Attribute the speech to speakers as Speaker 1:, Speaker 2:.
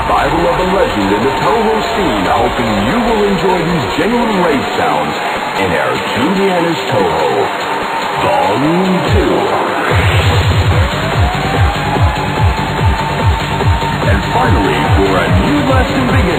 Speaker 1: revival of a legend in the Toho scene, hoping you will enjoy these genuine race sounds in our Juliana's Toho Volume 2. And finally, for a new lesson begins.